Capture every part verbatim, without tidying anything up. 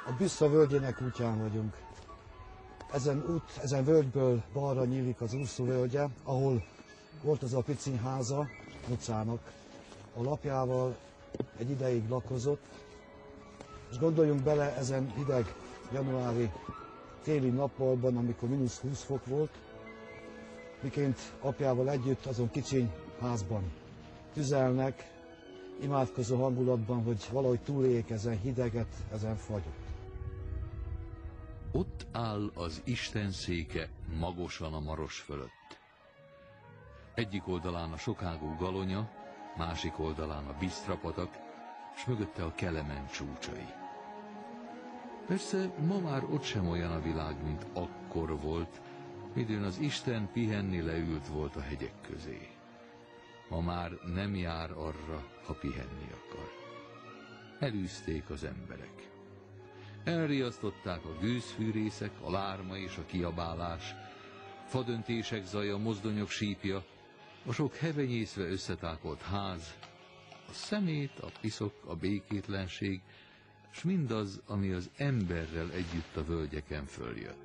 A Büszfa völgyének útján vagyunk. Ezen út, ezen völgyből balra nyílik az Urszú völgye, ahol volt az a piciny háza Nucának. A lapjával egy ideig lakozott, és gondoljunk bele ezen hideg januári téli nappalban, amikor mínusz húsz fok volt, miként apjával együtt azon kicsiny házban tüzelnek, imádkozó hangulatban, hogy valahogy túléljék ezen hideget, ezen fagyot. Ott áll az Isten széke magosan a Maros fölött. Egyik oldalán a sokágú Galonya, másik oldalán a Bisztrapatak, s mögötte a Kelemen csúcsai. Persze ma már ott sem olyan a világ, mint akkor volt, midőn az Isten pihenni leült volt a hegyek közé. Ma már nem jár arra, ha pihenni akar. Elűzték az emberek. Elriasztották a gőzfűrészek, a lárma és a kiabálás, fadöntések zaja, mozdonyok sípja, a sok hevenyészve összetákolt ház, a szemét, a piszok, a békétlenség, s mindaz, ami az emberrel együtt a völgyeken följött.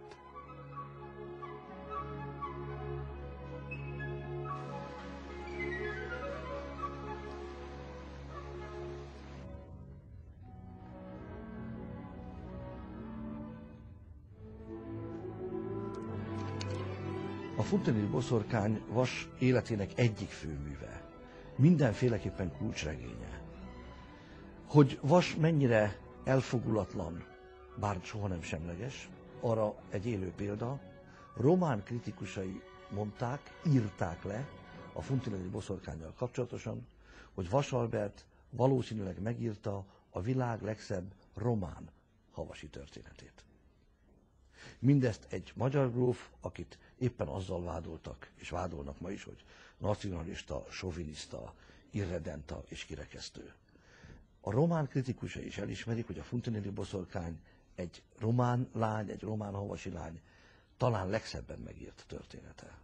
A Funtinili boszorkány Vas életének egyik főműve, mindenféleképpen kulcsregénye. Hogy Vas mennyire elfogulatlan, bár soha nem semleges, arra egy élő példa. Román kritikusai mondták, írták le a Funtinili boszorkánnyal kapcsolatosan, hogy Vas Albert valószínűleg megírta a világ legszebb román havasi történetét. Mindezt egy magyar gróf, akit éppen azzal vádoltak, és vádolnak ma is, hogy nacionalista, soviniszta, irredenta és kirekesztő. A román kritikusai is elismerik, hogy a Funtinili boszorkány egy román lány, egy román havasi lány talán legszebben megírt története.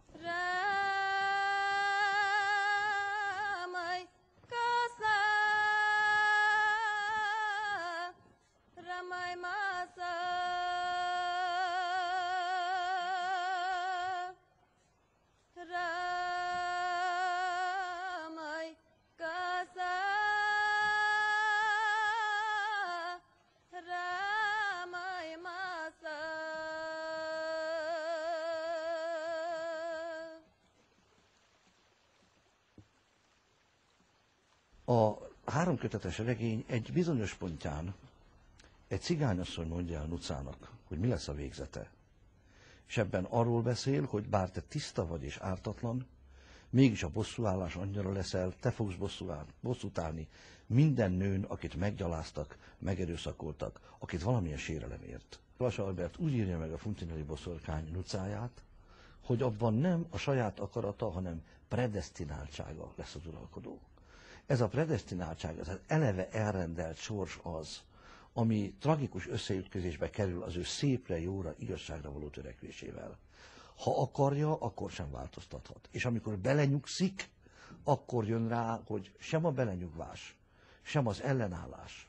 A háromkötetes regény egy bizonyos pontján egy cigányasszony mondja el Nucának, hogy mi lesz a végzete. És ebben arról beszél, hogy bár te tiszta vagy és ártatlan, mégis a bosszúállás angyala leszel, te fogsz bosszút állni minden nőn, akit meggyaláztak, megerőszakoltak, akit valamilyen sérelem ért. Vas Albert úgy írja meg a Funtinili boszorkány Nucáját, hogy abban nem a saját akarata, hanem predesztináltsága lesz az uralkodó. Ez a predesztináltság, ez az eleve elrendelt sors az, ami tragikus összeütközésbe kerül az ő szépre, jóra, igazságra való törekvésével. Ha akarja, akkor sem változtathat. És amikor belenyugszik, akkor jön rá, hogy sem a belenyugvás, sem az ellenállás,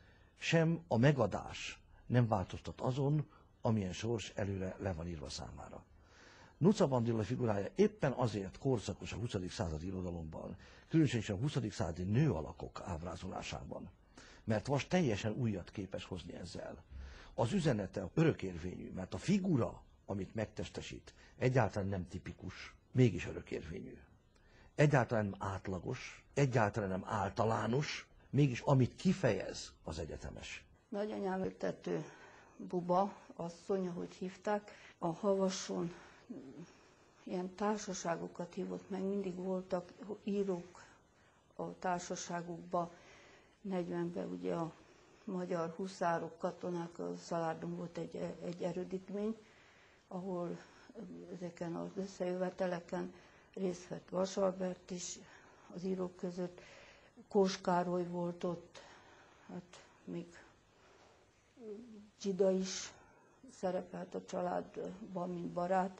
sem a megadás nem változtat azon, amilyen sors előre le van írva számára. Nuca Bandilla figurája éppen azért korszakos a huszadik századi irodalomban, különösen is a huszadik századi nőalakok ábrázolásában, mert Vas teljesen újat képes hozni ezzel. Az üzenete örökérvényű, mert a figura, amit megtestesít, egyáltalán nem tipikus, mégis örökérvényű. Egyáltalán nem átlagos, egyáltalán nem általános, mégis amit kifejez, az egyetemes. Nagyanyám ültető Buba asszony, ahogy hívták, a Havason ilyen társaságokat hívott meg, mindig voltak írók a társaságukban, negyvenben ugye a magyar huszárok, katonák, a Szalárdon volt egy, egy erődítmény, ahol ezeken az összejöveteleken részt vett Vas Albert is az írók között, Kós Károly volt ott, hát még Csida is szerepelt a családban, mint barát,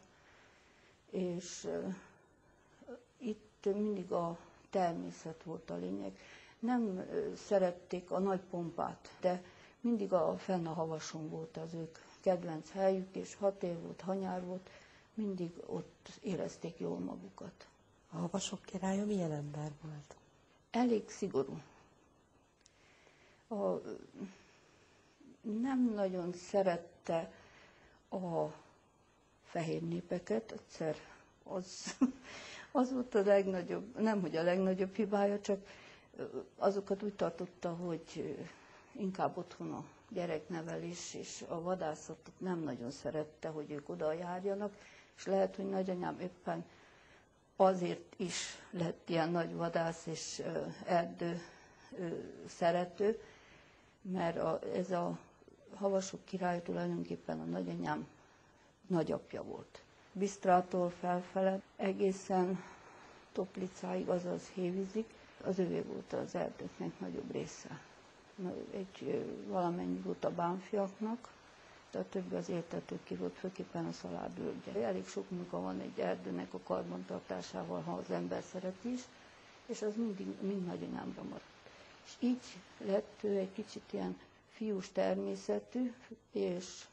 és uh, itt mindig a természet volt a lényeg. Nem uh, szerették a nagy pompát, de mindig a fenn a havason volt az ők kedvenc helyük, és hat év volt, ha nyár volt, mindig ott érezték jól magukat. A havasok királya milyen ember volt? Elég szigorú. A, nem nagyon szerette a fehér népeket, egyszer az, az volt a legnagyobb, nem hogy a legnagyobb hibája, csak azokat úgy tartotta, hogy inkább otthon a gyereknevelés és a vadászatot nem nagyon szerette, hogy ők oda járjanak, és lehet, hogy nagyanyám éppen azért is lett ilyen nagy vadász és erdő szerető, mert a, ez a havasok király tulajdonképpen a nagyanyám nagyapja volt. Bisztrától felfele egészen Toplicáig, azaz Hévízig, az övé volt az erdőknek nagyobb része. Egy valamennyi volt a bánfiaknak, de a többi az éltetőké volt, főképpen a Szalád-völgye. Elég sok munka van egy erdőnek a karbantartásával, ha az ember szeret is, és az mindig mind nagyanyámra maradt. És így lett ő egy kicsit ilyen fiús természetű, és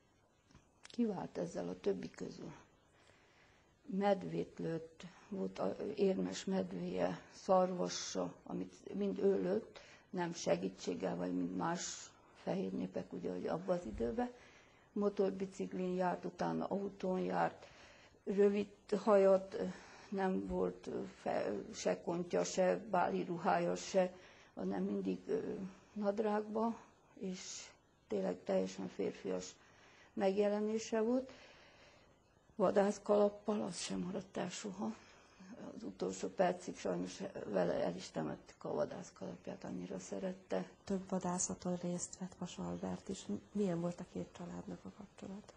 kivált ezzel a többi közül. Medvét lőtt, volt érmes medvéje, szarvassa, amit mind ő lőtt, nem segítséggel, vagy mint más fehér népek, ugye, hogy abban az időben. Motorbiciklin járt, utána autón járt, rövid hajat, nem volt fe, se kontja, se báli ruhája, se, hanem mindig nadrágba, és tényleg teljesen férfias megjelenése volt. Vadászkalappal, az sem maradt el soha. Az utolsó percig sajnos vele el is temettük a vadászkalapját, annyira szerette. Több vadászaton részt vett Vas Albert is. Milyen volt a két családnak a kapcsolata?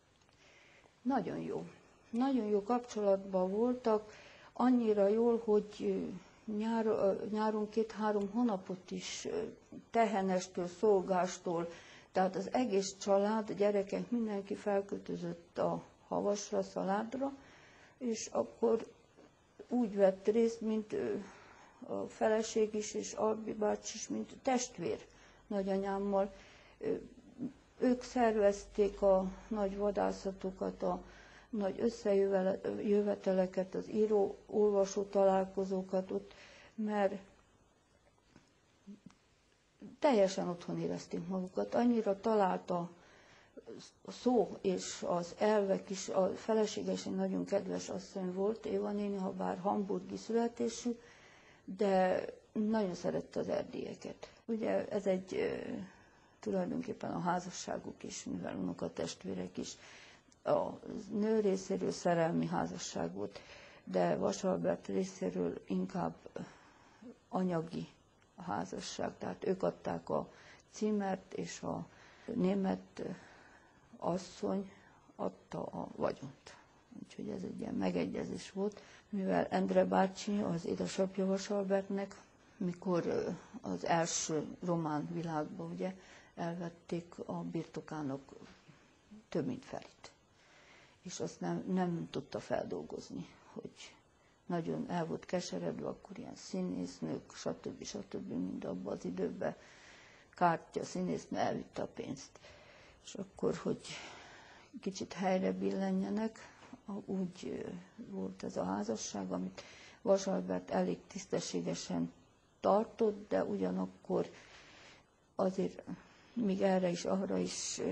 Nagyon jó. Nagyon jó kapcsolatban voltak, annyira jól, hogy nyár, nyáron két-három hónapot is tehenestől, szolgástól, tehát az egész család, a gyerekek, mindenki felköltözött a Havasra, Szaládra, és akkor úgy vett részt, mint a feleség is, és Albi bácsi is, mint testvér nagyanyámmal. Ők szervezték a nagy vadászatokat, a nagy összejöveteleket, az író-olvasó találkozókat ott, mert teljesen otthon érezték magukat. Annyira találta a szó és az elvek is, a felesége is egy nagyon kedves asszony volt, Éva néni, ha bár hamburgi születésű, de nagyon szerette az erdélyeket. Ugye ez egy tulajdonképpen a házasságuk is, mivel unokatestvérek is, a nő részéről szerelmi házasság volt, de Vas Albert részéről inkább anyagi a házasság, tehát ők adták a címert, és a német asszony adta a vagyont. Úgyhogy ez egy ilyen megegyezés volt, mivel Endre bácsi, az édesapja Vas Albertnek, mikor az első román világban ugye elvették a birtokának több mint felét. És azt nem, nem tudta feldolgozni, hogy nagyon el volt keseredve, akkor ilyen színésznők, stb. stb. Mind abban az időben kártya színésznő elvitte a pénzt. És akkor, hogy kicsit helyre billenjenek, úgy volt ez a házasság, amit Vas Albert elég tisztességesen tartott, de ugyanakkor azért még erre is, arra is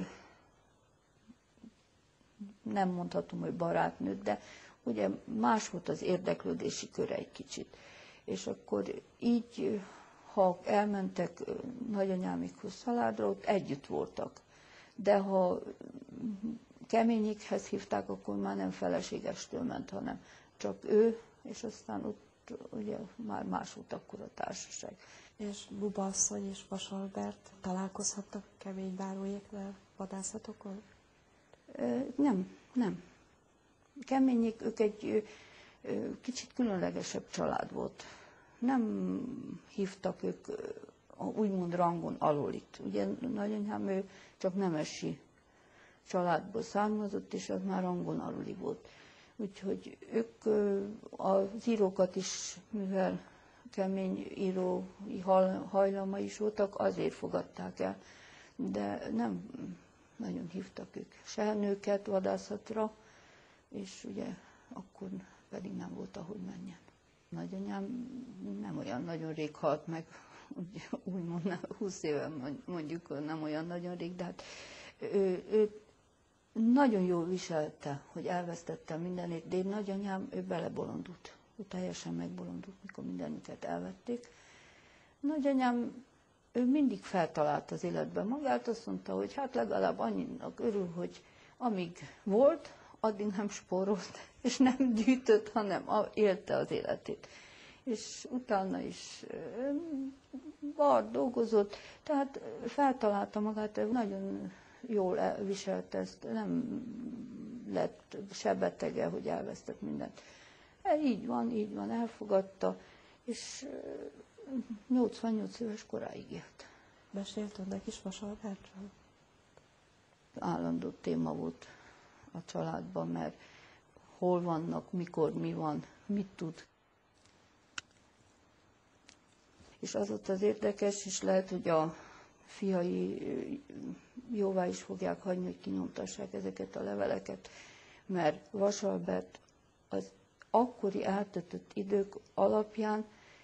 nem mondhatom, hogy barátnőt, de ugye más volt az érdeklődési köre egy kicsit. És akkor így, ha elmentek nagyanyámikhoz Szaládra, ott együtt voltak. De ha Keményikhez hívták, akkor már nem feleségestől ment, hanem csak ő, és aztán ott ugye már más volt akkor a társaság. És Buba asszony és Vas Albert találkozhattak Keménybáróéknál vadászatokon? Nem, nem. Keményik, ők egy kicsit különlegesebb család volt. Nem hívtak ők úgymond rangon alulit. Ugye nagyanyám ő csak nemesi családból származott, és az már rangon aluli volt. Úgyhogy ők az írókat is, mivel kemény írói hajlama is voltak, azért fogadták el. de nem nagyon hívtak ők se nőket vadászatra, és ugye akkor pedig nem volt, ahogy menjen. Nagyanyám nem olyan nagyon rég halt meg, úgymond húsz éve mondjuk, nem olyan nagyon rég, de hát ő, ő nagyon jól viselte, hogy elvesztette mindenét, de én nagyanyám, ő belebolondult. Ő teljesen megbolondult, mikor mindenüket elvették. Nagyanyám, ő mindig feltalált az életben magát, azt mondta, hogy hát legalább annyinak örül, hogy amíg volt, addig nem spórolt, és nem gyűjtött, hanem élte az életét. És utána is bar dolgozott, tehát feltalálta magát, nagyon jól viselte ezt, nem lett se betege, hogy elvesztett mindent. Így van, így van, elfogadta, és nyolcvannyolc éves koráig élt. Mesélt önnek is Vasalbertről? Állandó téma volt a családban, mert hol vannak, mikor, mi van, mit tud. És az ott az érdekes, és lehet, hogy a fiai jóvá is fogják hagyni, hogy kinyomtassák ezeket a leveleket, mert Vasalbert az akkori eltöltött idők alapján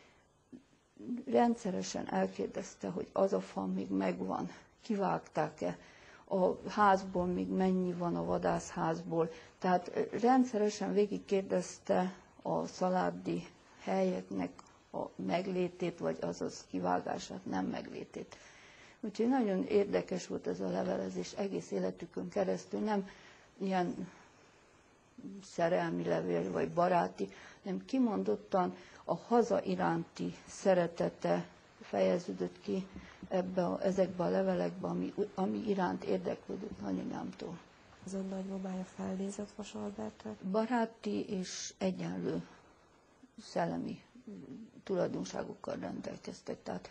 rendszeresen elkérdezte, hogy az a fa még megvan, kivágták-e, a házból még mennyi van a vadászházból. Tehát rendszeresen végigkérdezte a szalárdi helyeknek a meglétét, vagy azaz kivágását, nem meglétét. Úgyhogy nagyon érdekes volt ez a levelezés egész életükön keresztül, nem ilyen szerelmi levél, vagy baráti, hanem kimondottan a haza iránti szeretete fejeződött ki ebbe a, ezekbe a levelekbe, ami, ami iránt érdeklődött nagyanyámtól. Az ön nagymamája felnézett Vasalbertre? Baráti és egyenlő szellemi tulajdonságokkal rendelkeztek. Tehát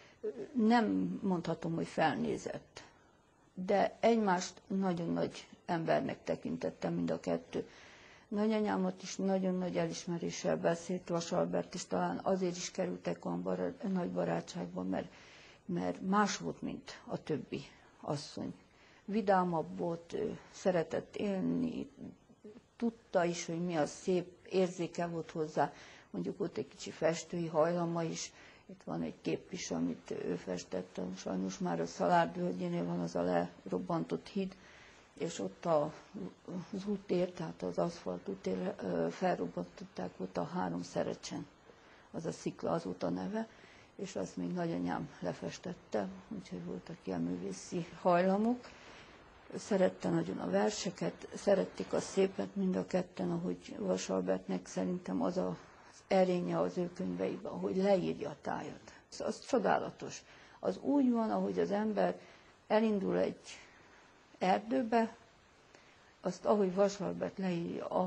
nem mondhatom, hogy felnézett, de egymást nagyon nagy embernek tekintettem mind a kettő. Nagyanyámat is nagyon nagy elismeréssel beszélt Vasalbert, és talán azért is kerültek olyan barát, nagy barátságba, mert, mert más volt, mint a többi asszony. Vidámabb volt, szeretett élni, tudta is, hogy mi a szép, érzéke volt hozzá. Mondjuk volt egy kicsi festői hajlama is. Itt van egy kép is, amit ő festett, sajnos már a Szalárd völgyénél van az a lerobbantott híd, és ott a, az útér, tehát az aszfalt útér felrobbantották, ott a három szerecsen, az a szikla, az út a neve, és azt még nagyanyám lefestette, úgyhogy voltak ilyen művészi hajlamok. Szerette nagyon a verseket, szerették a szépet mind a ketten, ahogy Vasalbertnek szerintem az a erénye az ő könyveiben, hogy leírja a tájat. Az csodálatos. Az úgy van, ahogy az ember elindul egy erdőbe, azt, ahogy Vasalbert leírja a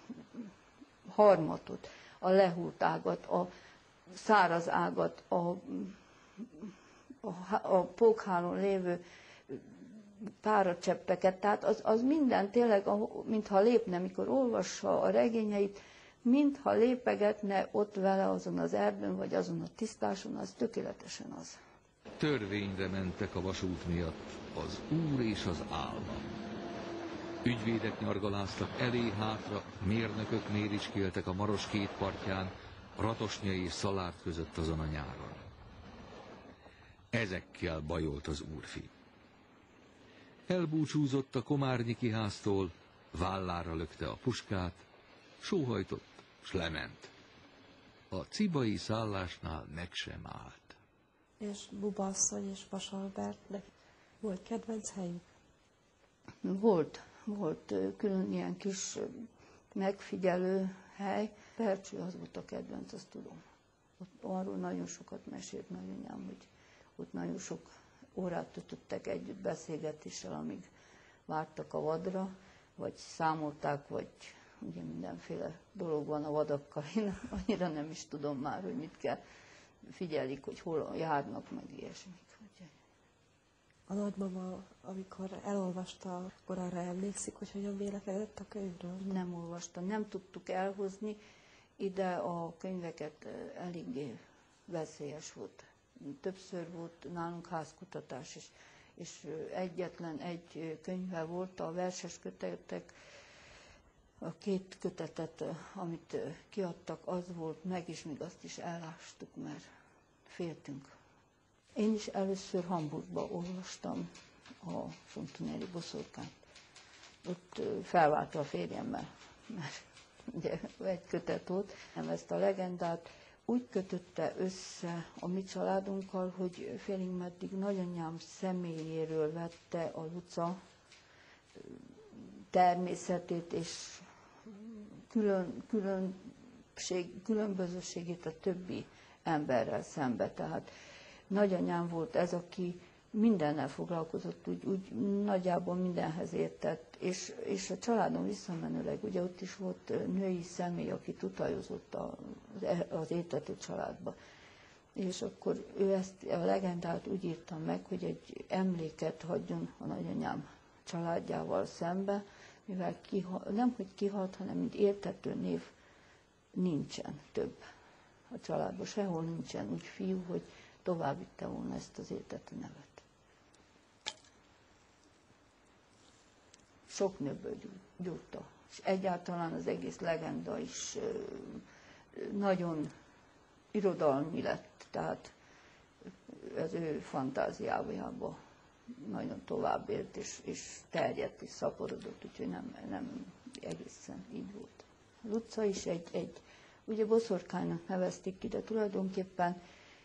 harmatot, a lehult ágat, a száraz ágat, a, a, a pókhálón lévő páracseppeket, tehát az, az minden tényleg, mintha lépne, mikor olvassa a regényeit, mintha lépegetne ott vele azon az erdőn, vagy azon a tisztáson, az tökéletesen az. Törvényre mentek a vasút miatt az úr és az állam. Ügyvédek nyargaláztak elé-hátra, mérnökök méricskéltek a Maros két partján, Ratosnya és Szalárd között azon a nyáron. Ezekkel bajolt az úrfi. Elbúcsúzott a Komárnyiki háztól, vállára lökte a puskát, sóhajtott, s lement. A cibai szállásnál meg sem állt. És Buba asszony és Vasalbertnek volt kedvenc helyük? Volt, volt külön ilyen kis megfigyelő hely. Percső az volt a kedvenc, azt tudom. Ott arról nagyon sokat mesélt nagyanyám, hogy ott nagyon sok órát töltöttek együtt beszélgetéssel, amíg vártak a vadra, vagy számolták, vagy ugye mindenféle dolog van a vadakkal. Én annyira nem is tudom már, hogy mit kell. Figyelik, hogy hol járnak, meg ilyesmik. A nagymama, amikor elolvasta, akkor arra emlékszik, hogy hogyan vélekedett a könyvről? Nem olvasta, nem tudtuk elhozni. Ide a könyveket eléggé veszélyes volt. Többször volt nálunk házkutatás is, és egyetlen egy könyve volt, a verses kötetek, a két kötetet, amit kiadtak, az volt meg, és még azt is elástuk, mert féltünk. Én is először Hamburgba olvastam a Fontanelli boszorkányt. Ott felváltva a férjemmel, mert ugye egy kötet volt, nem ezt a legendát úgy kötötte össze a mi családunkkal, hogy félig meddig nagyanyám személyéről vette a Luca természetét és külön, különbség, különbözőségét a többi emberrel szembe. Tehát nagyanyám volt ez, aki mindennel foglalkozott, úgy, úgy nagyjából mindenhez értett, és, és a családon visszamenőleg, ugye ott is volt női személy, aki utajozott az, az éltető családba. És akkor ő ezt a legendát úgy írta meg, hogy egy emléket hagyjon a nagyanyám családjával szembe, mivel kihal, nem hogy kihalt, hanem mint éltető név nincsen több a családban. Sehol nincsen úgy fiú, hogy tovább vitte volna ezt az éltető nevet. Sok nőből gyúrta. És egyáltalán az egész legenda is nagyon irodalmi lett, tehát az ő fantáziájában nagyon tovább élt, és, és terjedt, és szaporodott, úgyhogy nem, nem egészen így volt. Luca is egy, egy ugye boszorkánynak nevezték ki, de tulajdonképpen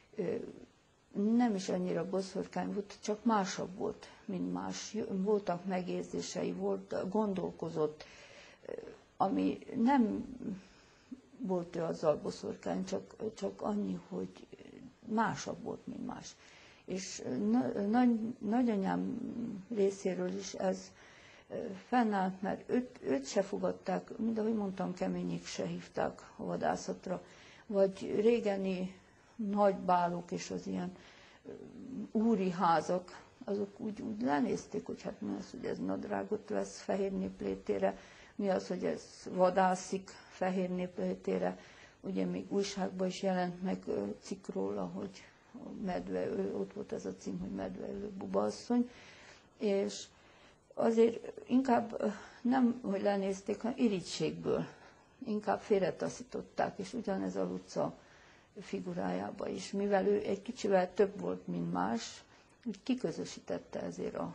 nem is annyira boszorkány volt, csak másabb volt, mint más. Voltak megérzései, volt, gondolkozott, ami nem volt ő azzal boszorkány, csak, csak annyi, hogy másabb volt, mint más. És nagy, nagyanyám részéről is ez fennállt, mert őt, őt se fogadták, mint ahogy mondtam, keményik se hívták a vadászatra, vagy régeni nagybálok és az ilyen úri házak, azok úgy, úgy lenézték, hogy hát mi az, hogy ez nadrágot vesz fehér néplétére, mi az, hogy ez vadászik fehér néplétére. Ugye még újságban is jelent meg cikk róla, hogy medveölő, ott volt ez a cím, hogy medveölő bubaasszony, és azért inkább nem, hogy lenézték, hanem irigységből, inkább félretaszították, és ugyanez a Luca figurájába is, mivel ő egy kicsivel több volt, mint más, úgy kiközösítette ezért a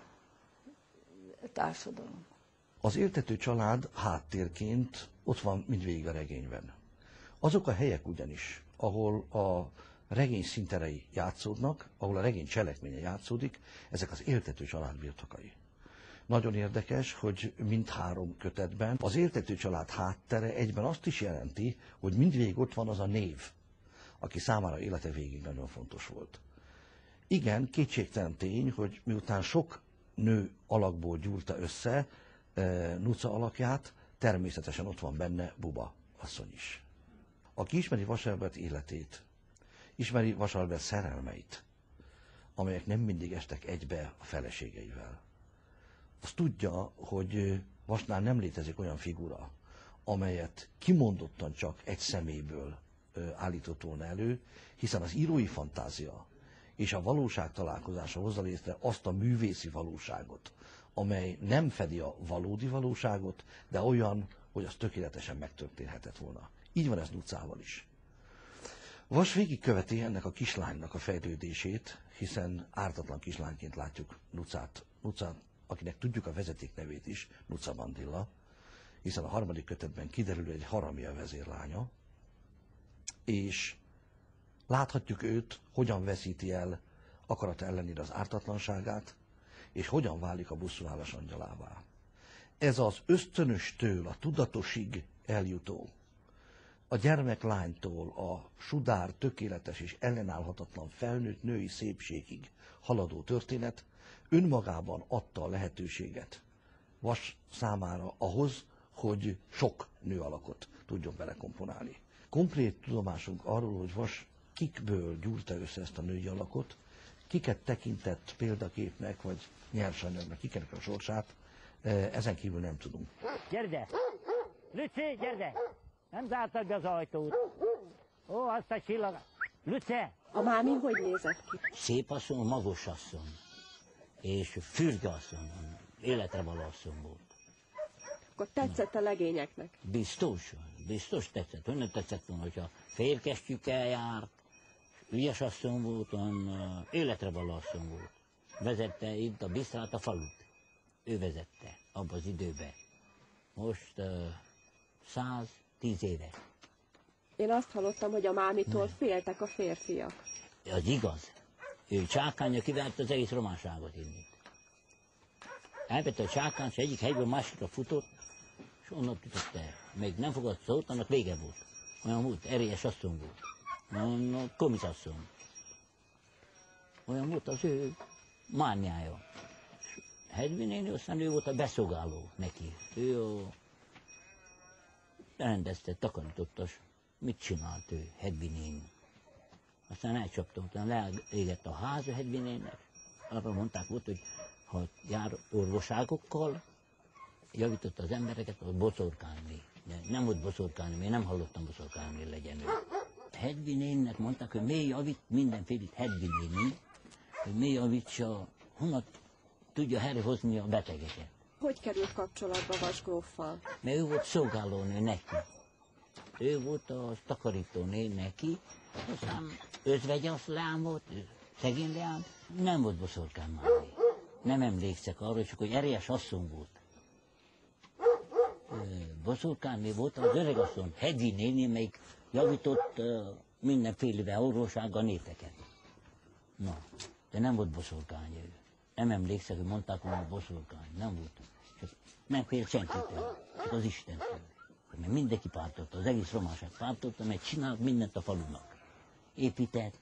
társadalom. Az éltető család háttérként ott van mindvégig a regényben. Azok a helyek ugyanis, ahol a regény színterei játszódnak, ahol a regény cselekménye játszódik, ezek az éltető család birtokai. Nagyon érdekes, hogy mindhárom kötetben az éltető család háttere egyben azt is jelenti, hogy mindvégig ott van az a név, aki számára élete végig nagyon fontos volt. Igen, kétségtelen tény, hogy miután sok nő alakból gyúrta össze e, Nuca alakját, természetesen ott van benne Buba asszony is. Aki ismeri Vasalbert életét, ismeri Vasalbert szerelmeit, amelyek nem mindig estek egybe a feleségeivel, az tudja, hogy Vasnál nem létezik olyan figura, amelyet kimondottan csak egy személyből állított volna elő, hiszen az írói fantázia és a valóság találkozása hozza létre azt a művészi valóságot, amely nem fedi a valódi valóságot, de olyan, hogy az tökéletesen megtörténhetett volna. Így van ez Nucával is. Vas végigköveti ennek a kislánynak a fejlődését, hiszen ártatlan kislányként látjuk Nucát, Nucát, akinek tudjuk a vezetéknevét is, Nuca Bandilla, hiszen a harmadik kötetben kiderül, hogy egy haramia vezérlánya, és láthatjuk őt, hogyan veszíti el akarata ellenére az ártatlanságát, és hogyan válik a bosszúállás angyalává. Ez az ösztönöstől a tudatosig eljutó, a gyermeklánytól a sudár, tökéletes és ellenállhatatlan felnőtt női szépségig haladó történet önmagában adta a lehetőséget Vas számára ahhoz, hogy sok nő alakot tudjon belekomponálni. Konkrét tudomásunk arról, hogy Vas kikből gyúrta össze ezt a női alakot, kiket tekintett példaképnek, vagy nyersanyagnak, kiknek a sorsát, ezen kívül nem tudunk. Gyerde! Lüci, gyerde! Nem zártad be az ajtót. Ó, azt a csillag... Lüce! A mámi hogy nézett ki? Szép asszony, magos asszony. és Fürge asszony, életre való asszony volt. Akkor tetszett a legényeknek? Biztos, biztos tetszett. Hogy nem tetszett volna, hogyha férkesztyűkkel járt, ügyes asszony volt, olyan életre való asszony volt. Vezette itt a Bisztrát, a falut. Ő vezette abban az időben. Most uh, száztíz éve. Én azt hallottam, hogy a mámitól féltek a férfiak. Az igaz. Ő csákánya kivert az egész románságot innét. Elvette a csákán, és egyik helyből másikra futott, és onnan jutott el. Még nem fogadt szót, annak vége volt. Olyan volt, erélyes asszony volt. Olyan komiszasszony. Olyan volt az ő mániája. Hedvi néni, aztán ő volt a beszolgáló neki. Ő a... rendezte, takarította, mit csinált ő, Hedvi néni. Aztán elcsapta, utána leégett a ház a Hedvi néninek. Arra mondták volt, hogy ha jár orvoságokkal, javította az embereket, hogy boszorkálni. De nem volt boszorkálni, én nem hallottam boszorkálni, hogy legyen ő. Hedvi néninek mondták, hogy miért javít mindenfélét Hedvi néni, hogy miért javítsa, honnan tudja helyrehozni a betegeket. Hogy került kapcsolatba Vasgróffal? Mert ő volt szolgálónő neki. Ő volt a takarítónő neki, aztán özvegyasz leám volt, szegény leám, nem volt boszorkán már. Nem emlékszek arra, csak hogy erélyes asszony volt. Boszorkán mi volt az öreg asszony, Hedvi néni, melyik javított uh, mindenféle orvossággal népeket. Na, de nem volt boszorkány ő. Nem emlékszek, hogy mondták volna boszorkány. Nem volt. Csak nem félt senkitől, csak az Istentől. Mert mindenki pártolta, az egész románság pártolta, mert csinált mindent a falunak. Épített,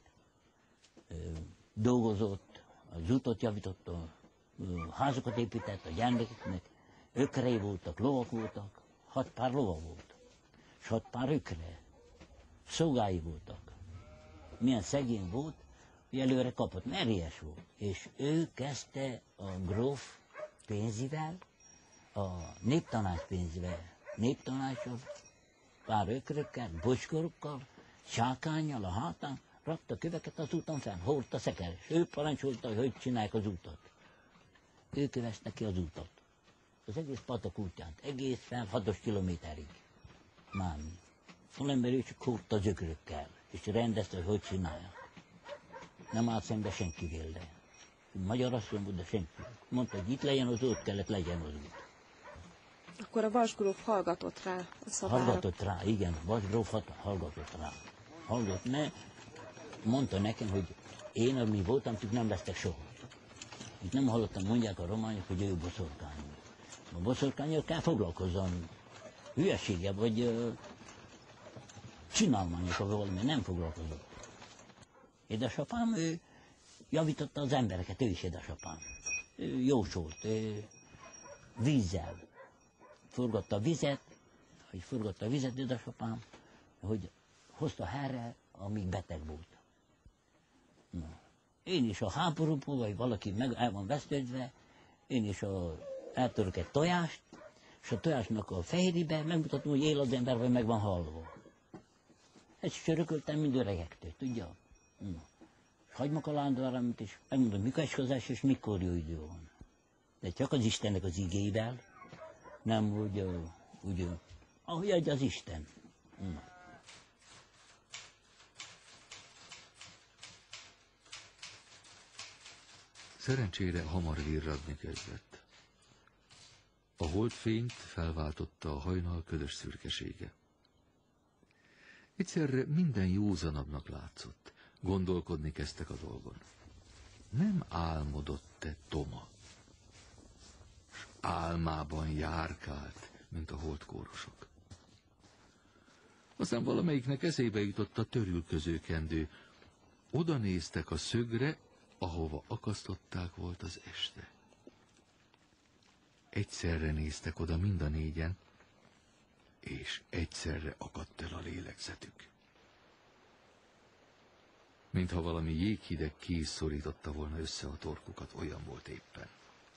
dolgozott, az útot javította, házakat épített a gyermekeknek, ökrei voltak, lovak voltak, hat pár lova volt, és hat pár ökre, szolgái voltak. Milyen szegény volt, hogy előre kapott, mert erélyes volt. És ő kezdte a gróf pénzivel, a néptanács pénzivel, néptanácssal, pár ökrökkel, bocskorokkal, csákánnyal a hátán, rakta köveket az úton fenn, hordta szekeres. Ő parancsolta, hogy hogy csinálják az útat. Ő kövezte ki az útat. Az egész patak útján, egészen hatos kilométerig. Mámi. Valamber ő csak hordta az ökrökkel, és rendezte, hogy hogy csinálják. Nem állt szembe senkivel, de magyar asszony volt, de senki. Mondta, hogy itt legyen az út, kellett legyen az út. Akkor a Vasgróf hallgatott rá a szavára. Hallgatott rá, igen, Vasgróf hallgatott rá. Hallgatott, mert mondta nekem, hogy én, ami voltam, csak nem lesztek soha. Itt nem hallottam, mondják a románok, hogy ő boszorkány. A boszorkánnyal kell foglalkozzon. Hülyesége, vagy uh, csinálmányokkal valami, nem foglalkozott. Édesapám, ő javította az embereket, ő is édesapám. Ő jósolt, ő vízzel. Forgatta a vizet, hogy forgatta a vizet édesapám, hogy hozta helyre, amíg beteg volt. Na. Én is a háborúból, vagy valaki meg el van vesztődve, én is a, eltörök egy tojást, és a tojásnak a fehérjébe megmutatom, hogy él az ember, vagy meg van halva. Ezt is örököltem mind öregektől, tudja? Na. És hagymakalándváramit is, megmondom, mikor eskozás, és mikor jó idő van. De csak az Istennek az igével, nem úgy, úgy ahogy adja az Isten. Na. Szerencsére hamar virradni kezdett. A holdfényt felváltotta a hajnal ködös szürkesége. Egyszerre minden józanabbnak látszott. Gondolkodni kezdtek a dolgon. Nem álmodott-e Toma? S álmában járkált, mint a holdkórosok. Aztán valamelyiknek eszébe jutott a törülközőkendő. Oda néztek a szögre, ahova akasztották volt az este. Egyszerre néztek oda mind a négyen, és egyszerre akadt el a lélegzetük. Mintha valami jéghideg kéz szorította volna össze a torkukat, olyan volt éppen.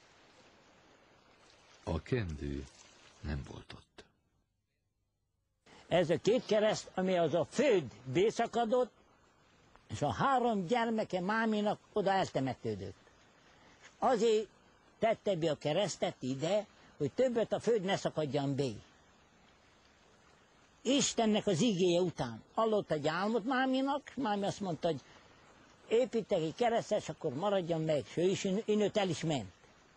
A kendő nem volt ott. Ez a két kereszt, ami az a föld bészakadott, és a három gyermeke máminak oda eltemetődött. És Azért tette be a keresztet ide, hogy többet a föld ne szakadjan be. Istennek az ígéje után hallott egy álmot Máminak, Mámi azt mondta, hogy építek egy keresztet, és akkor maradjon meg, és ő is innőtt el is ment.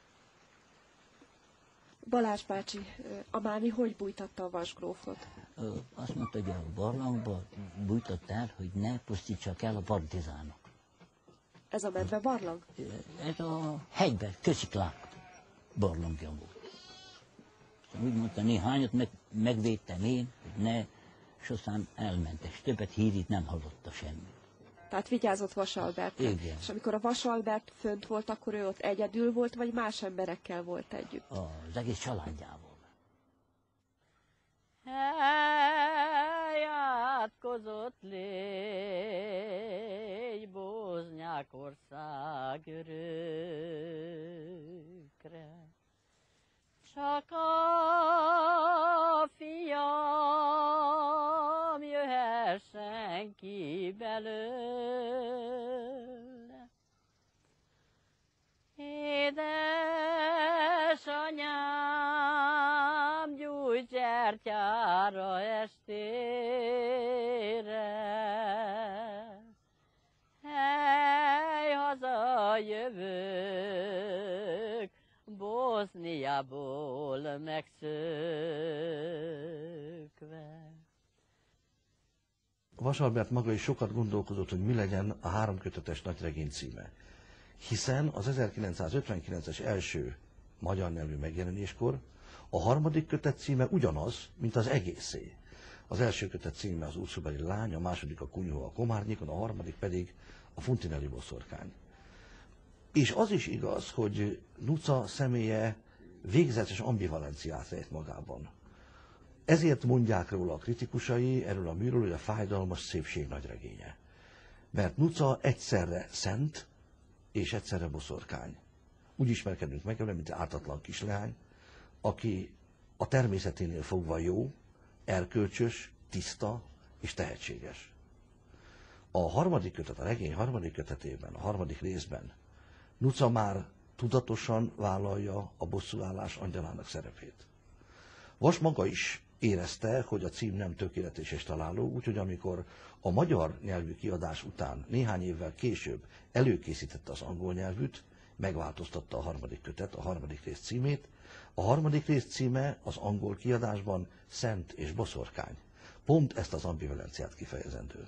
Balázs bácsi, a Mámi hogy bújtatta a vasgrófot? Ö, azt mondta, hogy a barlangba bújtott el, hogy ne pusztítsak el a partizánok. Ez a medve barlang? Ez a hegyben, Kösziklák barlangja volt. Úgy mondta, néhányat meg, megvédtem én, hogy ne, és aztán elment, és többet hírít nem hallotta semmi. Tehát vigyázott Vasalbert. Igen. És amikor a Vasalbert fönt volt, akkor ő ott egyedül volt, vagy más emberekkel volt együtt? Az egész családjával. Elátkozott légy Boznyákország örökre. Csak a fiam jöhessen ki belőle. Édesanyám, gyújtsertyára estére. Hely, hazajövök, Boszniából megszökve. Vasalbert maga is sokat gondolkozott, hogy mi legyen a háromkötetes nagyregény címe. Hiszen az ezerkilencszázötvenkilences első magyar nyelvű megjelenéskor a harmadik kötet címe ugyanaz, mint az egészé. Az első kötet címe az Úrszobeli lány, a második a Kunyhó a Komárnyikon, a harmadik pedig a Funtinelli boszorkány. És az is igaz, hogy Nuca személye végzetes ambivalenciát rejt magában. Ezért mondják róla a kritikusai, erről a műről, hogy a fájdalmas szépség nagyregénye. Mert Nuca egyszerre szent, és egyszerre boszorkány. Úgy ismerkedünk meg vele, mint ártatlan kisleány, aki a természeténél fogva jó, erkölcsös, tiszta és tehetséges. A harmadik kötet, a regény harmadik kötetében, a harmadik részben Nuca már tudatosan vállalja a bosszúállás angyalának szerepét. Vas maga is érezte, hogy a cím nem tökéletes és találó, úgyhogy amikor a magyar nyelvű kiadás után néhány évvel később előkészítette az angol nyelvűt, megváltoztatta a harmadik kötet, a harmadik rész címét. A harmadik rész címe az angol kiadásban Szent és boszorkány. Pont ezt az ambivalenciát kifejezendő.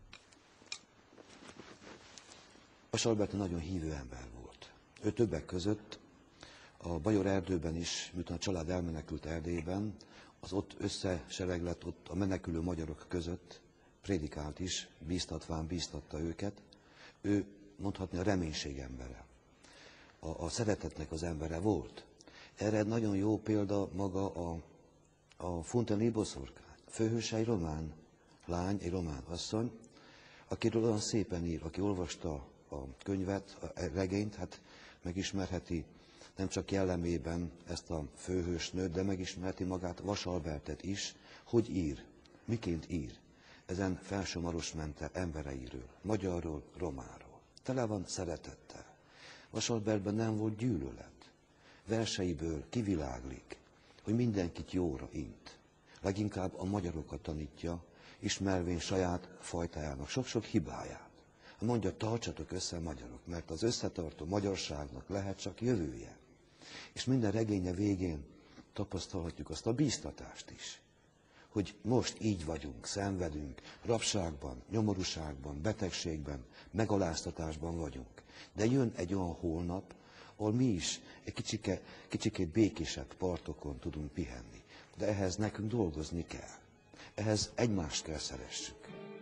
Vasalbert nagyon hívő ember volt. Ő többek között a Bajor erdőben is, miután a család elmenekült Erdélyben, az ott összesereglett, ott a menekülő magyarok között prédikált is, bíztatván bíztatta őket. Ő mondhatni a reménység embere, a, a szeretetnek az embere volt. Erre nagyon jó példa maga a, a Funtinelli boszorkány. A főhőse egy román lány, egy román asszony, akiről olyan szépen ír, aki olvasta a könyvet, a regényt, hát megismerheti nem csak jellemében ezt a főhősnőt, de megismerheti magát Vasalbertet is, hogy ír, miként ír. Ezen Felső-Marosmente embereiről, magyarról, románról. Tele van szeretettel. Vasalbertben nem volt gyűlölet. Verseiből kiviláglik, hogy mindenkit jóra int. Leginkább a magyarokat tanítja, ismervén saját fajtájának sok-sok hibáját. Mondja, tartsatok össze magyarok, mert az összetartó magyarságnak lehet csak jövője. És minden regénye végén tapasztalhatjuk azt a bíztatást is, hogy most így vagyunk, szenvedünk, rabságban, nyomorúságban, betegségben, megaláztatásban vagyunk. De jön egy olyan holnap, ahol mi is egy kicsike, kicsike békésebb partokon tudunk pihenni. De ehhez nekünk dolgozni kell. Ehhez egymást kell szeressük.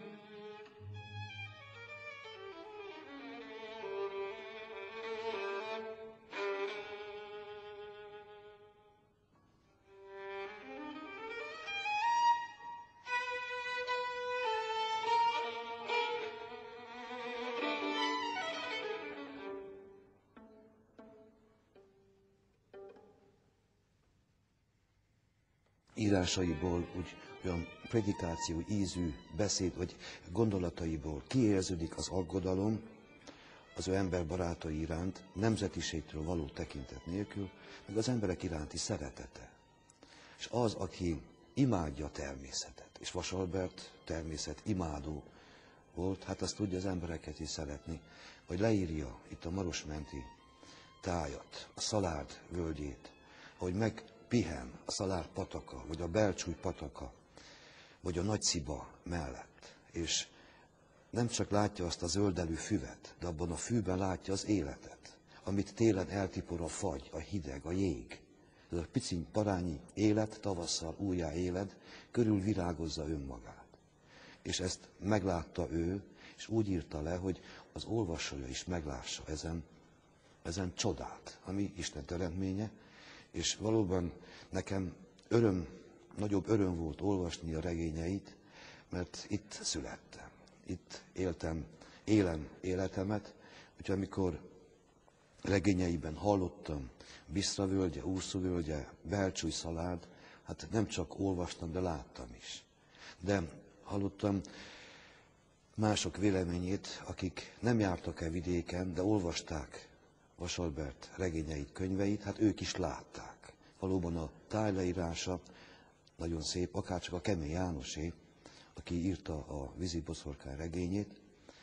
Írásaiból, úgy olyan predikáció ízű beszéd, vagy gondolataiból kiérződik az aggodalom, az ő emberbarátai iránt, nemzetiségtől való tekintet nélkül, meg az emberek iránti szeretete. És az, aki imádja a természetet, és Vasalbert természet imádó volt, hát azt tudja az embereket is szeretni, hogy leírja itt a Marosmenti tájat, a Szalárd völgyét, hogy megpihen a Szalárd pataka, vagy a Belcsúj pataka, vagy a Nagysziba mellett, és nem csak látja azt a zöldelű füvet, de abban a fűben látja az életet, amit télen eltipor a fagy, a hideg, a jég. Ez a piciny parányi élet tavasszal újjáéled, körül virágozza önmagát. És ezt meglátta ő, és úgy írta le, hogy az olvasója is meglássa ezen, ezen csodát, ami Isten teremtménye, és valóban nekem öröm, nagyobb öröm volt olvasni a regényeit, mert itt születtem, itt éltem, élem életemet, úgyhogy amikor regényeiben hallottam Bisztra völgye, Úrszú völgye, Belcsúj, Szalárd, hát nem csak olvastam, de láttam is. De hallottam mások véleményét, akik nem jártak el vidéken, de olvasták Vasalbert regényeit, könyveit, hát ők is látták. Valóban a tájleírása nagyon szép, akárcsak a Kemény Jánosé, aki írta a Víziboszorkány regényét.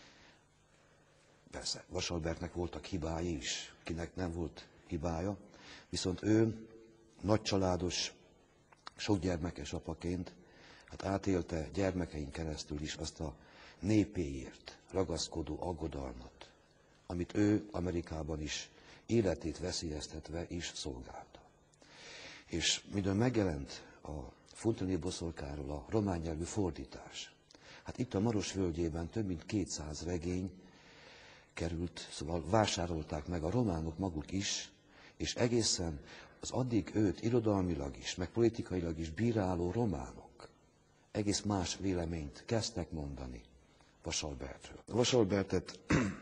Persze, Vasalbertnek voltak hibái is, kinek nem volt hibája, viszont ő nagycsaládos, sokgyermekes apaként hát átélte gyermekein keresztül is azt a népéért ragaszkodó aggodalmat, amit ő Amerikában is életét veszélyeztetve is szolgálta. És midőn megjelent a Fontani boszorkáról a román nyelvű fordítás, hát itt a Maros völgyében több mint kétszáz regény került, szóval vásárolták meg a románok maguk is, és egészen az addig őt irodalmilag is, meg politikailag is bíráló románok egész más véleményt kezdtek mondani Vasalbertről. Vasalbertet,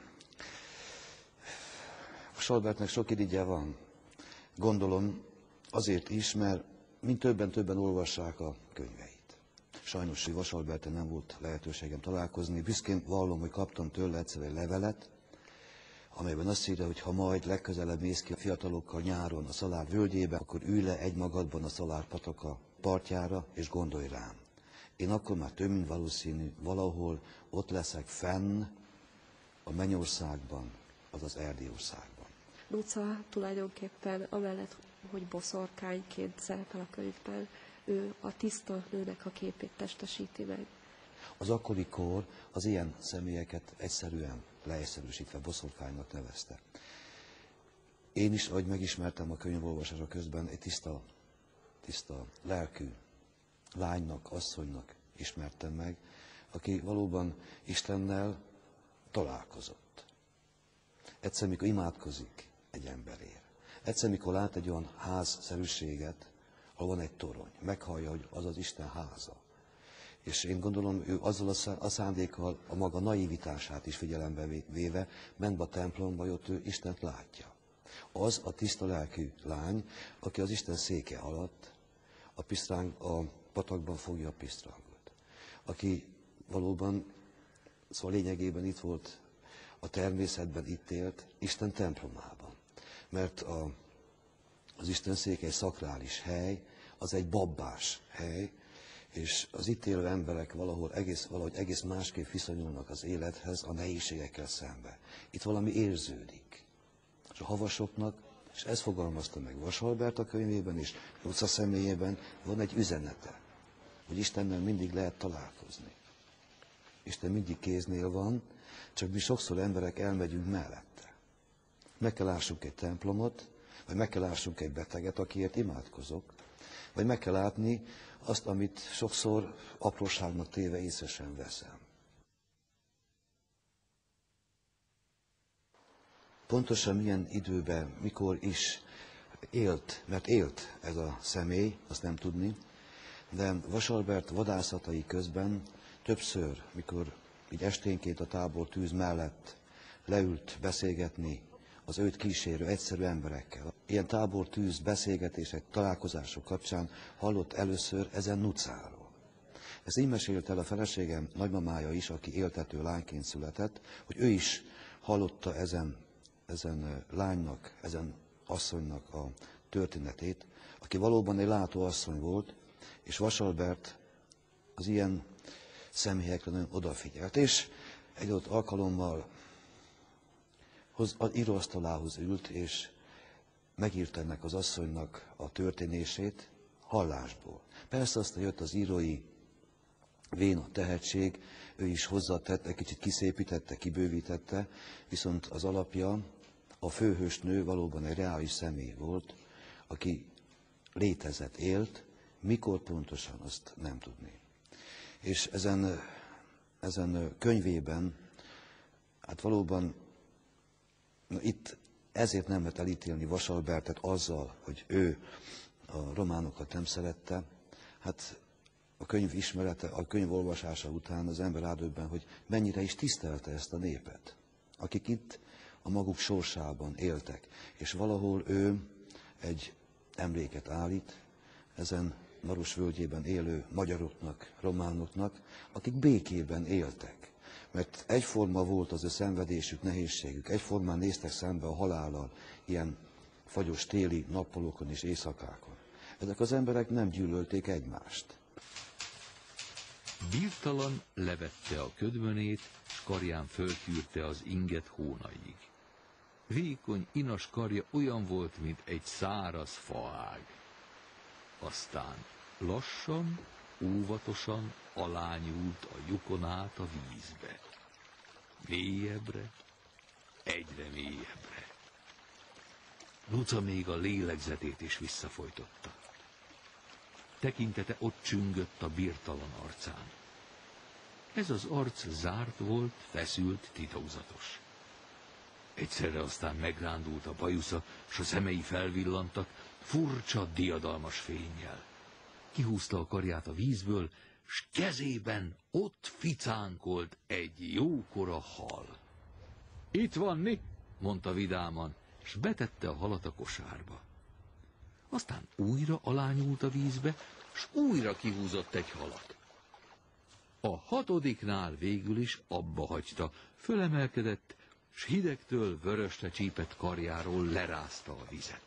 Vasalbertnek sok irigye van, gondolom azért is, mert mind többen-többen olvassák a könyveit. Sajnos Vasalberten nem volt lehetőségem találkozni. Büszkén vallom, hogy kaptam tőle egyszer egy levelet, amelyben azt írja, hogy ha majd legközelebb mész ki a fiatalokkal nyáron a Szalárd völgyébe, akkor ülj le egymagadban a Szalárd pataka partjára, és gondolj rám. Én akkor már több mint valószínű, valahol ott leszek fenn a Mennyországban, azaz Erdélyországban. Luca tulajdonképpen amellett, hogy boszorkányként szerepel a könyvben, ő a tiszta nőnek a képét testesíti meg. Az akkori kor az ilyen személyeket egyszerűen leegyszerűsítve boszorkánynak nevezte. Én is, ahogy megismertem a könyvolvasása közben, egy tiszta, tiszta lelkű lánynak, asszonynak ismertem meg, aki valóban Istennel találkozott. Egyszer, mikor imádkozik egy emberért. Egyszer, mikor lát egy olyan házszerűséget, ahol van egy torony, meghallja, hogy az az Isten háza. És én gondolom, ő azzal a szándékkal a maga naivitását is figyelembe véve ment be a templomba, hogy ott ő Istent látja. Az a tiszta lelkű lány, aki az Isten széke alatt a, pisztráng, a patakban fogja a pisztrángot. Aki valóban, szóval lényegében itt volt a természetben, itt élt, Isten templomában. Mert a, az Isten széke egy szakrális hely, az egy babbás hely, és az itt élő emberek valahol egész, valahogy egész másképp viszonyulnak az élethez, a nehézségekkel szembe. Itt valami érződik. És a havasoknak, és ez fogalmazta meg Vasalbert a könyvében, és Luca személyében van egy üzenete, hogy Istennel mindig lehet találkozni. Isten mindig kéznél van, csak mi sokszor emberek elmegyünk mellette. Meg kell lássunk egy templomot, vagy meg kell lássunk egy beteget, akiért imádkozok, vagy meg kell látni azt, amit sokszor apróságnak téve észre sem veszem. Pontosan milyen időben, mikor is élt, mert élt ez a személy, azt nem tudni, de Vasalbert vadászatai közben többször, mikor így esténként a tábor tűz mellett leült beszélgetni az őt kísérő egyszerű emberekkel. Ilyen tábor tűz beszélgetések, találkozások kapcsán hallott először ezen Nucáról. Ezt így mesélte el a feleségem nagymamája is, aki éltető lányként született, hogy ő is hallotta ezen, ezen lánynak, ezen asszonynak a történetét, aki valóban egy látóasszony volt, és Vasalbert az ilyen személyekre nagyon odafigyelt. És egy ott alkalommal az íróasztalához ült, és megírta ennek az asszonynak a történését hallásból. Persze aztán jött az írói véna tehetség, ő is hozzátette, kicsit kiszépítette, kibővítette, viszont az alapja, a főhős nő valóban egy reális személy volt, aki létezett, élt, mikor pontosan, azt nem tudni. És ezen, ezen könyvében, hát valóban na itt ezért nem lehet elítélni Vasalbertet azzal, hogy ő a románokat nem szerette. Hát a könyv ismerete, a könyv olvasása után az ember rádöbben, hogy mennyire is tisztelte ezt a népet, akik itt a maguk sorsában éltek. És valahol ő egy emléket állít ezen Maros völgyében élő magyaroknak, románoknak, akik békében éltek. Mert egyforma volt az ő szenvedésük, nehézségük, egyformán néztek szembe a halállal, ilyen fagyos téli nappalokon és éjszakákon. Ezek az emberek nem gyűlölték egymást. Birtalan levette a ködmönét, s karján föltűrte az inget hónaig. Vékony, inas karja olyan volt, mint egy száraz faág. Aztán lassan, óvatosan alányult a lyukon át a vízbe. Mélyebbre, egyre mélyebbre. Luca még a lélegzetét is visszafojtotta. Tekintete ott csüngött a Birtalan arcán. Ez az arc zárt volt, feszült, titokzatos. Egyszerre aztán megrándult a bajusza, s a szemei felvillantak, furcsa, diadalmas fénnyel. Kihúzta a karját a vízből, s kezében ott ficánkolt egy jókora hal. Itt van mi? Mondta vidáman, s betette a halat a kosárba. Aztán újra alányult a vízbe, s újra kihúzott egy halat. A hatodiknál végül is abba hagyta, fölemelkedett, s hidegtől vörösre csípett karjáról lerázta a vizet.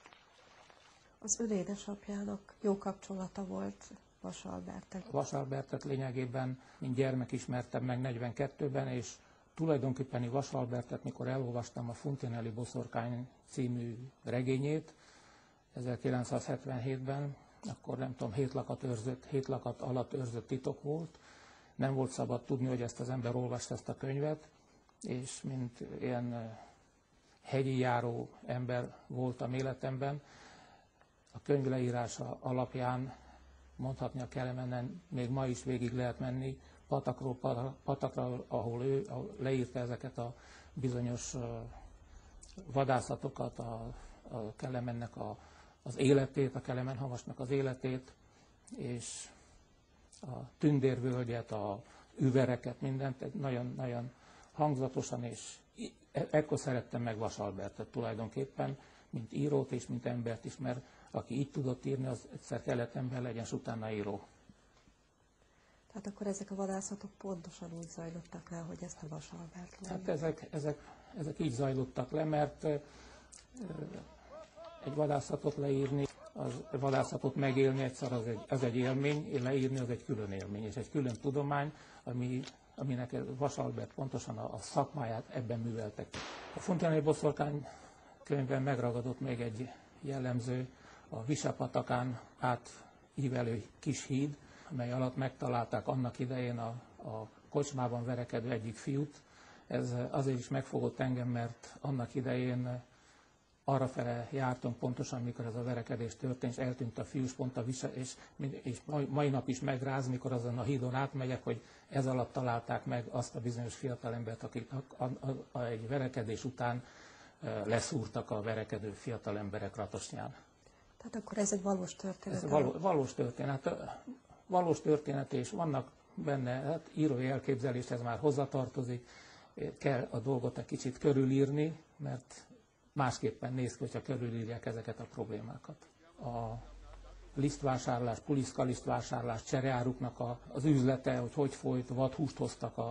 Az ön édesapjának jó kapcsolata volt Vasalberttel. Vasalbertet lényegében, mint gyermek ismertem meg negyvenkettőben, és tulajdonképpen Vasalbertet, mikor elolvastam a Funtinelli Boszorkány című regényét ezerkilencszázhetvenhétben, akkor nem tudom, hét lakat, őrzött, hét lakat alatt őrzött titok volt. Nem volt szabad tudni, hogy ezt az ember olvasta ezt a könyvet, és mint ilyen hegyi járó ember voltam életemben, a könyv leírása alapján mondhatni a Kelemenen még ma is végig lehet menni patakról patakra, ahol ő leírta ezeket a bizonyos vadászatokat, a, a Kelemennek a, az életét, a Kelemenhavasnak az életét, és a tündérvölgyet, a üvereket, mindent nagyon-nagyon hangzatosan, és ekkor szerettem meg Vasalbertet tulajdonképpen, mint írót és mint embert is, mert aki így tudott írni, az egyszer kellett ember legyen, s utána író. Tehát akkor ezek a vadászatok pontosan úgy zajlottak le, hogy ezt a Vasalbert leírta? Hát ezek, ezek, ezek így zajlottak le, mert egy vadászatot leírni, az vadászatot megélni egyszer az egy, az egy élmény, leírni az egy külön élmény, és egy külön tudomány, ami, aminek Vasalbert pontosan a, a szakmáját ebben műveltek. A Funtinelli Boszorkány könyvben megragadott még egy jellemző, a Visapatakán átívelő kis híd, amely alatt megtalálták annak idején a, a kocsmában verekedő egyik fiút. Ez azért is megfogott engem, mert annak idején arrafele jártunk pontosan, mikor ez a verekedés történt, és eltűnt a fiús pont a visa, és, és mai nap is megráz, mikor azon a hídon átmegyek, hogy ez alatt találták meg azt a bizonyos fiatalembert, akit a, a, a, egy verekedés után leszúrtak a verekedő fiatal emberek Ratosnyán. Tehát akkor ez egy valós történet? Ez való, valós történet. Valós történet, és vannak benne, hát írói elképzelés, ez már hozzatartozik, kell a dolgot egy kicsit körülírni, mert másképpen néz ki, hogyha körülírják ezeket a problémákat. A lisztvásárlás, puliszka lisztvásárlás, csereáruknak a, az üzlete, hogy hogy folyt, vadhúst hoztak a,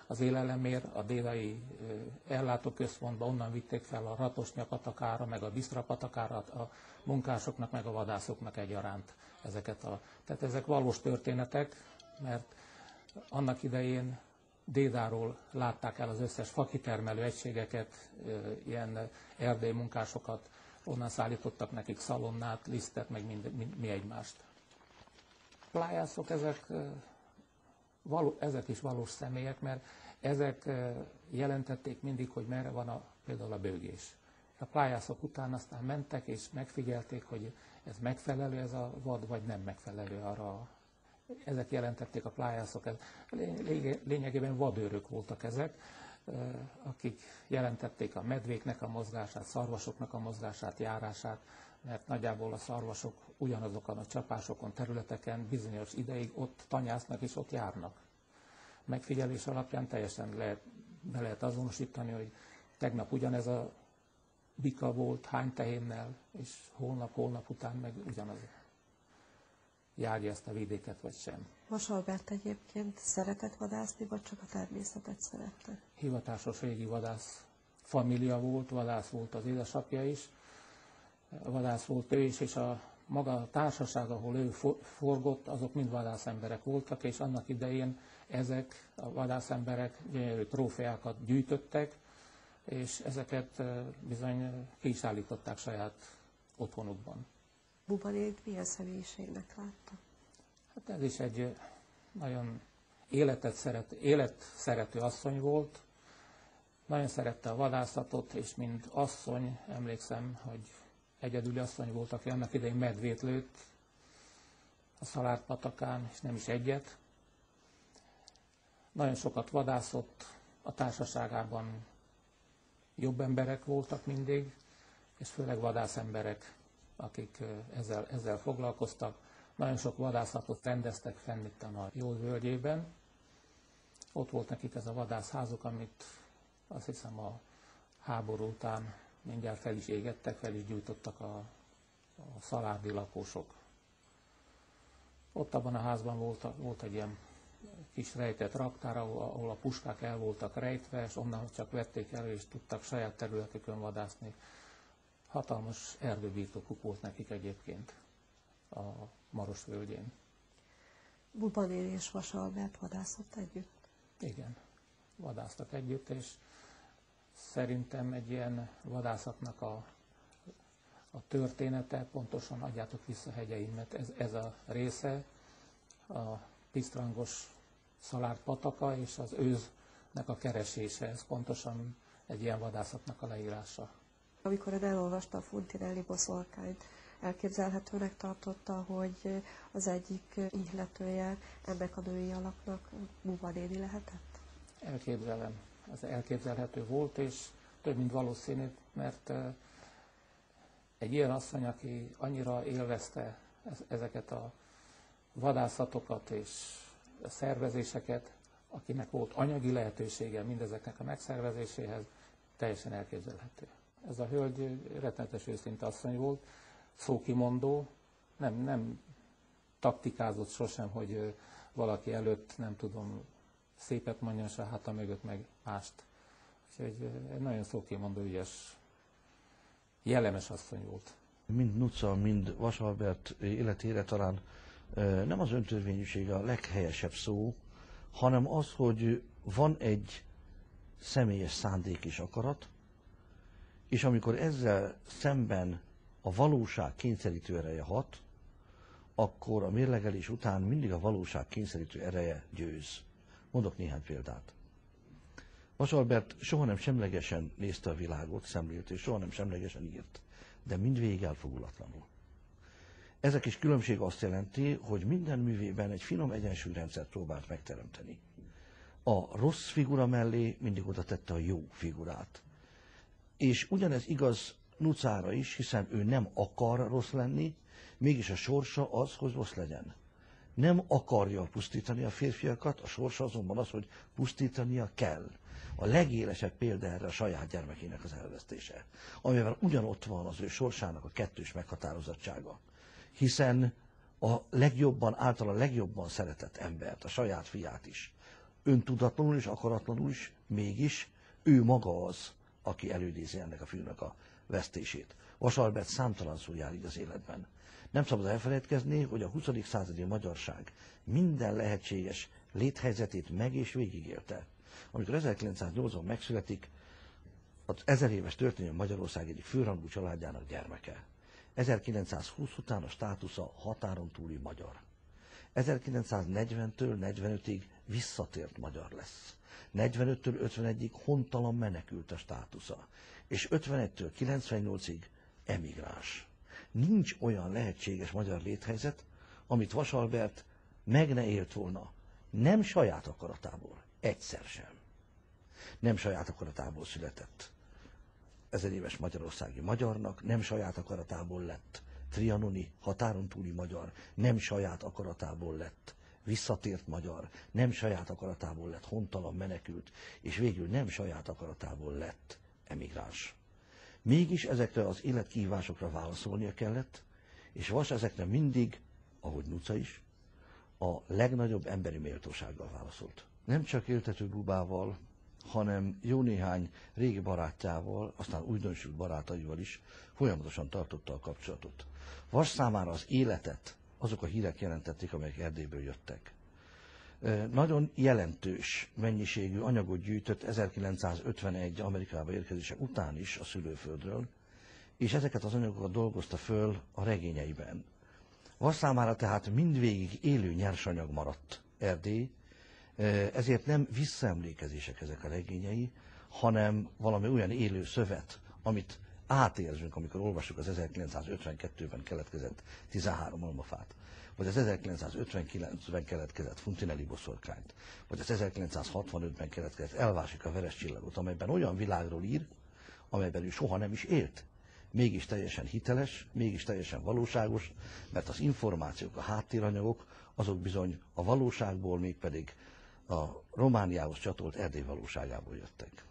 az élelemért a dédai ellátóközpontba, onnan vitték fel a Ratosnya patakára, meg a Bisztra patakára a munkásoknak, meg a vadászoknak egyaránt ezeket a... Tehát ezek valós történetek, mert annak idején Dédáról látták el az összes fakitermelő egységeket, ilyen erdélyi munkásokat, onnan szállítottak nekik szalonnát, lisztet, meg mind, mind, mi egymást. Plájászok, ezek, való, ezek is valós személyek, mert ezek jelentették mindig, hogy merre van a, például a bőgés. A plájászok után aztán mentek és megfigyelték, hogy ez megfelelő ez a vad, vagy nem megfelelő arra. Ezek jelentették a plájászok. Lényegében vadőrök voltak ezek, akik jelentették a medvéknek a mozgását, szarvasoknak a mozgását, járását, mert nagyjából a szarvasok ugyanazokon a csapásokon, területeken bizonyos ideig ott tanyásznak és ott járnak. Megfigyelés alapján teljesen lehet, be lehet azonosítani, hogy tegnap ugyanez a bika volt, hány tehénnel, és holnap, holnap után meg ugyanaz. Járja ezt a vidéket, vagy sem. Vas Albert egyébként szeretett vadászni, vagy csak a természetet szerette? Hivatásos régi vadász família volt, vadász volt az édesapja is, vadász volt ő is, és a maga a társaság, ahol ő forgott, azok mind vadászemberek voltak, és annak idején ezek a vadászemberek gyönyörű trófeákat gyűjtöttek, és ezeket bizony ki is állították saját otthonukban. Buba nénit milyen személyiségnek látta? Hát ez is egy nagyon életet szeret, életszerető asszony volt. Nagyon szerette a vadászatot, és mint asszony, emlékszem, hogy egyedüli asszony volt, aki annak idején medvét lőtt a Szalárd patakán, és nem is egyet. Nagyon sokat vadászott, a társaságában jobb emberek voltak mindig, és főleg vadászemberek, akik ezzel, ezzel foglalkoztak. Nagyon sok vadászatot rendeztek fenn itt a Jól völgyében. Ott volt nekik ez a vadászházuk, amit azt hiszem a háború után mindjárt fel is égettek, fel is gyújtottak a, a szalárdi lakosok. Ott abban a házban volt, volt egy ilyen kis rejtett raktár, ahol, ahol a puskák el voltak rejtve, és onnan csak vették elő, és tudtak saját területükön vadászni. Hatalmas erdőbirtokuk volt nekik egyébként a Maros völgyén. Buba néni és Vas Albert vadászott együtt? Igen, vadásztak együtt, és szerintem egy ilyen vadászatnak a, a története, pontosan adjátok vissza hegyeim, mert ez, ez a része, a pisztrangos Szalárd pataka és az őznek a keresése, ez pontosan egy ilyen vadászatnak a leírása. Amikor ön elolvasta a Funtinelli boszorkányt, elképzelhetőnek tartotta, hogy az egyik ihletője ennek a női alaknak Buba néni lehetett? Elképzelem. Ez elképzelhető volt, és több mint valószínű, mert egy ilyen asszony, aki annyira élvezte ezeket a vadászatokat és a szervezéseket, akinek volt anyagi lehetősége mindezeknek a megszervezéséhez, teljesen elképzelhető. Ez a hölgy rettenetes őszinte asszony volt, szókimondó, nem, nem taktikázott sosem, hogy valaki előtt, nem tudom, szépet mondjon se, háta mögött meg mást. Úgyhogy egy nagyon szókimondó, ügyes, jellemes asszony volt. Mind Nuca, mind Vas Albert életére talán nem az öntörvényűség a leghelyesebb szó, hanem az, hogy van egy személyes szándék és akarat, és amikor ezzel szemben a valóság kényszerítő ereje hat, akkor a mérlegelés után mindig a valóság kényszerítő ereje győz. Mondok néhány példát. Vas Albert soha nem semlegesen nézte a világot, szemlélt, és soha nem semlegesen írt, de mindvégig elfogulatlanul. Ezek is különbség azt jelenti, hogy minden művében egy finom egyensúlyrendszert próbált megteremteni. A rossz figura mellé mindig oda tette a jó figurát. És ugyanez igaz Nucára is, hiszen ő nem akar rossz lenni, mégis a sorsa az, hogy rossz legyen. Nem akarja pusztítani a férfiakat, a sorsa azonban az, hogy pusztítania kell. A legélesebb példa erre a saját gyermekének az elvesztése, amivel ugyanott van az ő sorsának a kettős meghatározottsága. Hiszen a legjobban, általa legjobban szeretett embert, a saját fiát is, öntudatlanul és akaratlanul is, mégis ő maga az, aki elődízi ennek a fiúnak a vesztését. Vasalbert számtalanszor jár így az életben. Nem szabad elfelejtkezni, hogy a huszadik századi magyarság minden lehetséges léthelyzetét meg és végigélte. Amikor ezerkilencszáznyolcban megszületik, az ezer éves történelmi Magyarország egyik főrangú családjának gyermeke. ezerkilencszázhúsz után a státusza határon túli magyar. ezerkilencszáznegyventől negyvenötig visszatért magyar lesz. negyvenöttől ötvenegyig hontalan menekült a státusza, és ötvenegytől kilencvennyolcig emigráns. Nincs olyan lehetséges magyar léthelyzet, amit Vasalbert meg ne élt volna, nem saját akaratából, egyszer sem. Nem saját akaratából született ezer éves magyarországi magyarnak, nem saját akaratából lett trianoni határon túli magyar, nem saját akaratából lett visszatért magyar, nem saját akaratából lett hontalan menekült, és végül nem saját akaratából lett emigráns. Mégis ezekre az életkihívásokra válaszolnia kellett, és Vas ezekre mindig, ahogy Nuca is, a legnagyobb emberi méltósággal válaszolt. Nem csak éltető Bubával, hanem jó néhány régi barátjával, aztán újdonsült barátaival is folyamatosan tartotta a kapcsolatot. Vas számára az életet azok a hírek jelentették, amelyek Erdélyből jöttek. Nagyon jelentős mennyiségű anyagot gyűjtött ezerkilencszázötvenegy Amerikába érkezése után is a szülőföldről, és ezeket az anyagokat dolgozta föl a regényeiben. Vas számára tehát mindvégig élő nyersanyag maradt Erdély, ezért nem visszaemlékezések ezek a regényei, hanem valami olyan élő szövet, amit átérzünk, amikor olvassuk az ezerkilencszázötvenkettőben keletkezett tizenhárom almafát, vagy az ezerkilencszázötvenkilencben keletkezett Funtinelli boszorkányt, vagy az ezerkilencszázhatvanötben keletkezett Elvásik a veres csillagot, amelyben olyan világról ír, amelyben ő soha nem is élt. Mégis teljesen hiteles, mégis teljesen valóságos, mert az információk, a háttéranyagok, azok bizony a valóságból, mégpedig a Romániához csatolt Erdély valóságából jöttek.